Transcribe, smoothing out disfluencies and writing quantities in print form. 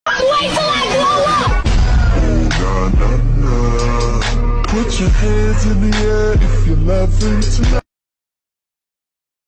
Wait till I blow up! Put your hands in the air if you're loving tonight.